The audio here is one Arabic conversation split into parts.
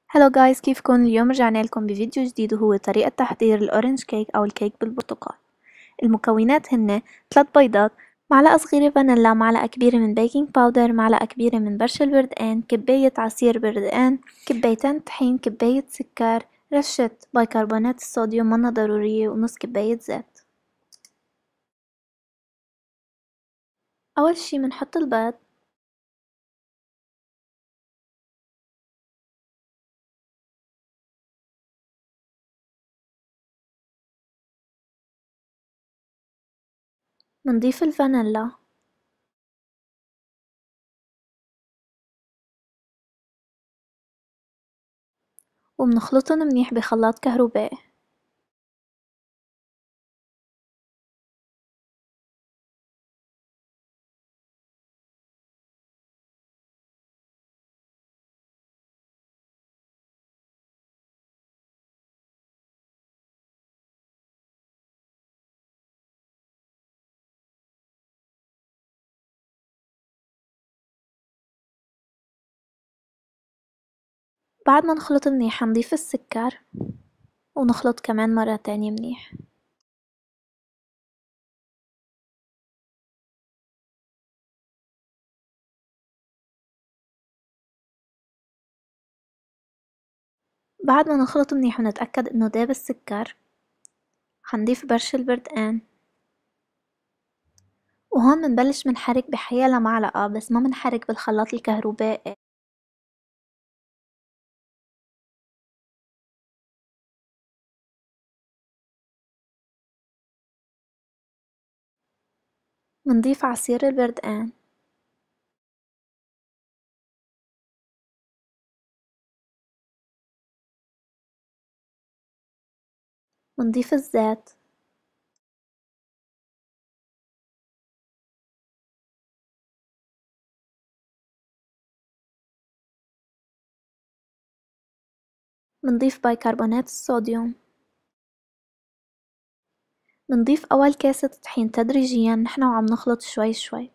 هلو جايز، كيفكن؟ اليوم رجعنا لكم بفيديو جديد وهو طريقة تحضير الأورنج كيك أو الكيك بالبرتقال. المكونات هن 3 بيضات، معلقة صغيرة فانيلا، معلقة كبيرة من بيكنج باودر، معلقة كبيرة من برش البردقان، كباية عصير بردقان، كبايتين طحين، كباية سكر، رشة بيكربونات الصوديوم منا ضرورية، ونص كباية زيت. أول شي منحط البيض، منضيف الفانيلا، ومنخلطن منيح بخلاط كهربائي. بعد ما نخلط منيح حنضيف السكر ونخلط كمان مرة تانية منيح. بعد ما نخلط منيح ونتأكد انه داب السكر، حنضيف برش البردقان، وهون منبلش منحرك بحيالة معلقة، بس ما منحرك بالخلاط الكهربائي. منضيف عصير البردقان، منضيف الزيت، منضيف بيكربونات الصوديوم، منضيف أول كاسة طحين تدريجيا نحن وعم نخلط شوي شوي.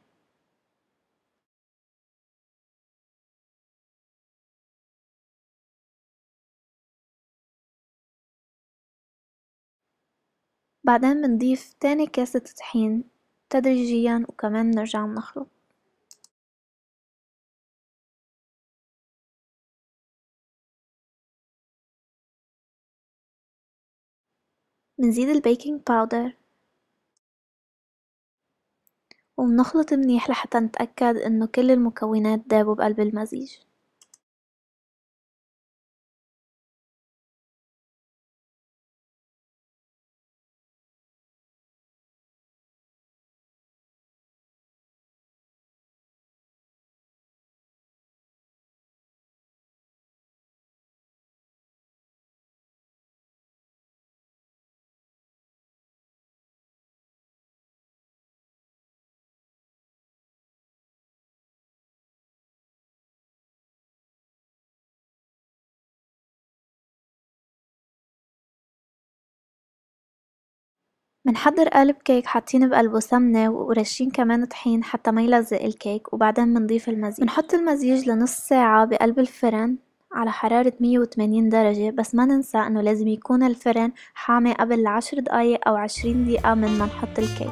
بعدين منضيف تاني كاسة طحين تدريجيا وكمان نرجع نخلط. منزيد البيكنج باودر ومنخلط منيح لحتى نتأكد انه كل المكونات دابوا بقلب المزيج. منحضر قالب كيك حاطين بقلبه سمنة ورشين كمان طحين حتى ما يلزق الكيك، وبعدين منضيف المزيج. منحط المزيج لنص ساعة بقلب الفرن على حرارة 180 درجة، بس ما ننسى انه لازم يكون الفرن حامي قبل 10 دقايق او 20 دقيقة من ما نحط الكيك.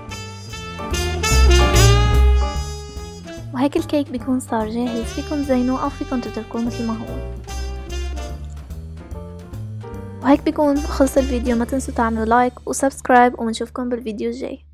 وهيك الكيك بيكون صار جاهز، فيكن تزينوه او فيكن تتركوه مثل ما هو. وهيك بيكون خلص الفيديو، ما تنسوا تعملوا لايك وسبسكرايب، ومنشوفكم بالفيديو الجاي.